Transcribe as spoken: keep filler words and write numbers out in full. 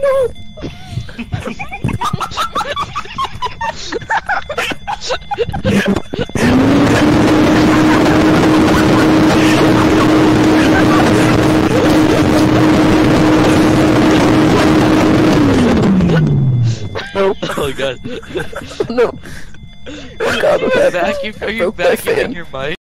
No. Oh god. No. Oh god, Are you back? Are you back in your mic?